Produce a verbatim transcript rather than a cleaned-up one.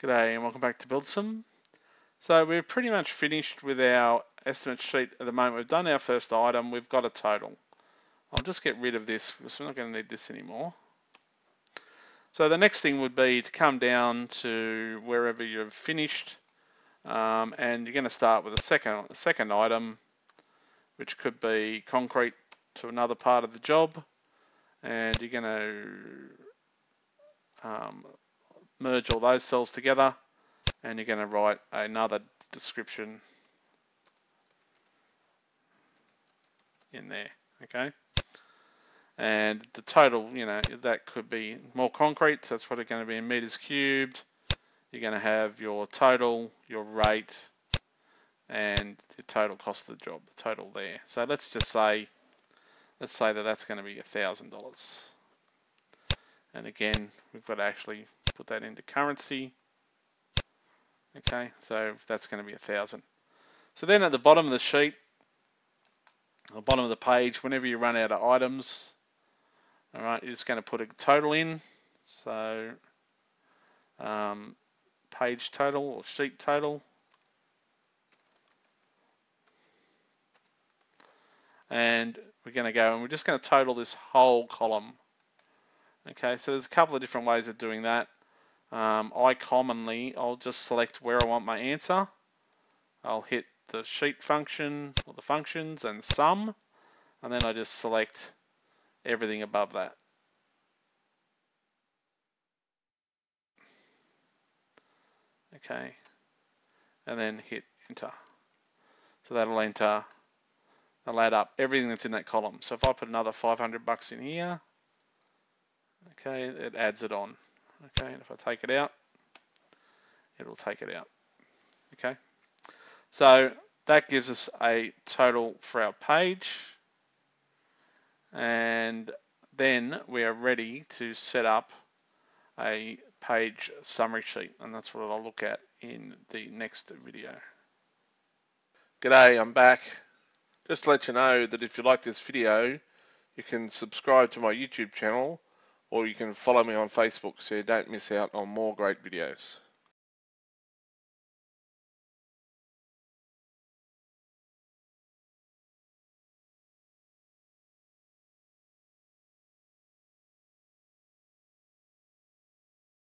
G'day and welcome back to Buildsum. So we're pretty much finished with our estimate sheet at the moment. We've done our first item, we've got a total. I'll just get rid of this because we're not going to need this anymore. So the next thing would be to come down to wherever you've finished um, and you're going to start with a second, a second item, which could be concrete to another part of the job, and you're going to um, merge all those cells together, and you're going to write another description in there, okay? And the total, you know, that could be more concrete, so that's what it's going to be in meters cubed. You're going to have your total, your rate, and the total cost of the job, the total there. So let's just say, let's say that that's going to be a thousand dollars. And again, we've got to actually put that into currency. Okay, so that's going to be a thousand. So then at the bottom of the sheet, at the bottom of the page, whenever you run out of items, all right, you're just going to put a total in. So um, page total or sheet total. And we're going to go and we're just going to total this whole column. Okay, so there's a couple of different ways of doing that. Um, I commonly, I'll just select where I want my answer. I'll hit the sheet function or the functions and sum, and then I just select everything above that. Okay, and then hit enter. So that'll enter, that'll add up everything that's in that column. So if I put another five hundred bucks in here, okay, it adds it on. Okay, and if I take it out, it'll take it out. Okay, so that gives us a total for our page, and then we are ready to set up a page summary sheet, and that's what I'll look at in the next video. G'day, I'm back. Just to let you know that if you like this video, you can subscribe to my YouTube channel, or you can follow me on Facebook so you don't miss out on more great videos.